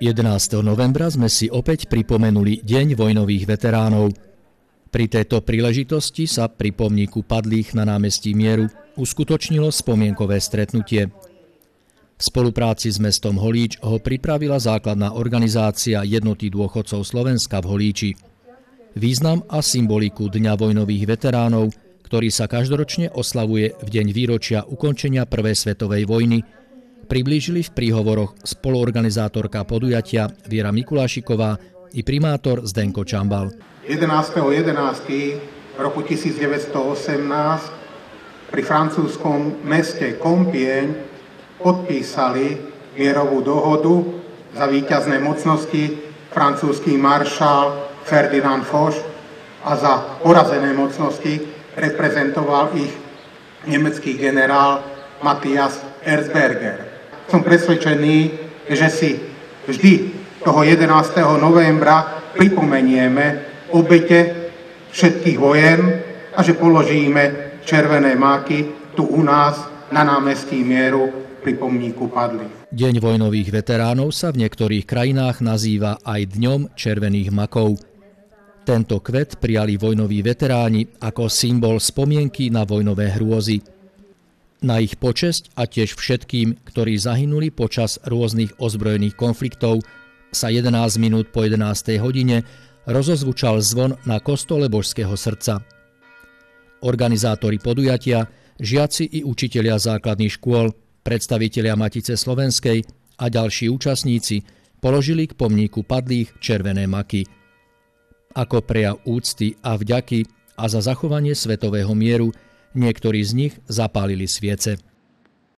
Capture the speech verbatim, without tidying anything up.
jedenásteho novembra sme si opäť pripomenuli Deň vojnových veteránov. Pri tejto príležitosti sa pri pomníku padlých na námestí Mieru uskutočnilo spomienkové stretnutie. V spolupráci s mestom Holíč ho pripravila základná organizácia Jednoty dôchodcov Slovenska v Holíči. Význam a symboliku Dňa vojnových veteránov, ktorý sa každoročne oslavuje v deň výročia ukončenia Prvej svetovej vojny, priblížili v príhovoroch spoluorganizátorka podujatia Viera Mikulášiková i primátor Zdenko Čambal. jedenásteho jedenásteho roku tisícdeväťstoosemnásť pri francúzskom meste Compiègne podpísali mierovú dohodu za víťazné mocnosti francúzsky maršál Ferdinand Foch a za porazené mocnosti reprezentoval ich nemecký generál Matthias Erzberger. Som presvedčený, že si vždy toho jedenásteho novembra pripomenieme obete všetkých vojen a že položíme červené máky tu u nás na námestí Mieru pri pomníku padlých. Deň vojnových veteránov sa v niektorých krajinách nazýva aj Dňom červených makov. Tento kvet prijali vojnoví veteráni ako symbol spomienky na vojnové hrôzy. Na ich počesť a tiež všetkým, ktorí zahynuli počas rôznych ozbrojených konfliktov, sa jedenásť minút po jedenástej hodine rozozvučal zvon na kostole Božského srdca. Organizátori podujatia, žiaci i učitelia základných škôl, predstavitelia Matice slovenskej a ďalší účastníci položili k pomníku padlých červené maky. Ako prejav úcty a vďaky a za zachovanie svetového mieru niektorí z nich zapálili sviece.